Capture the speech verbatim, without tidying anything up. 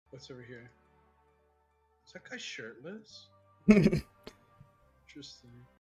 What's over here? Is that guy shirtless? Interesting.